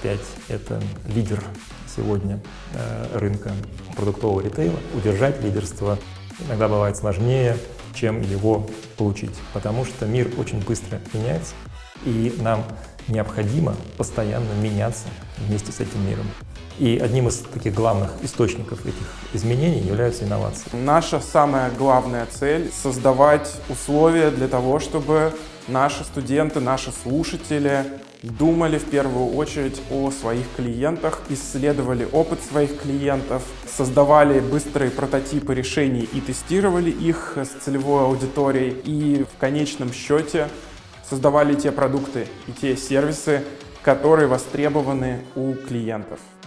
опять это лидер сегодня рынка продуктового ритейла. Удержать лидерство иногда бывает сложнее, чем его получить, потому что мир очень быстро меняется, и нам необходимо постоянно меняться вместе с этим миром. И одним из таких главных источников этих изменений являются инновации. Наша самая главная цель — создавать условия для того, чтобы наши студенты, наши слушатели думали в первую очередь о своих клиентах, исследовали опыт своих клиентов, создавали быстрые прототипы решений и тестировали их с целевой аудиторией, и в конечном счете создавали те продукты и те сервисы, которые востребованы у клиентов.